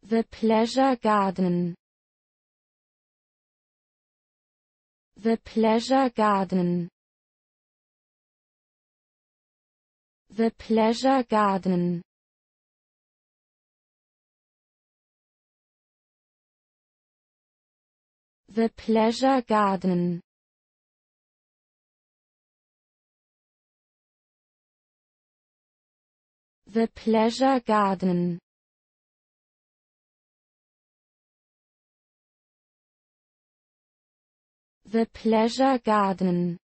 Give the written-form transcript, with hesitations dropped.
The pleasure garden. The pleasure garden. The pleasure garden. The pleasure garden. The pleasure garden. The pleasure garden.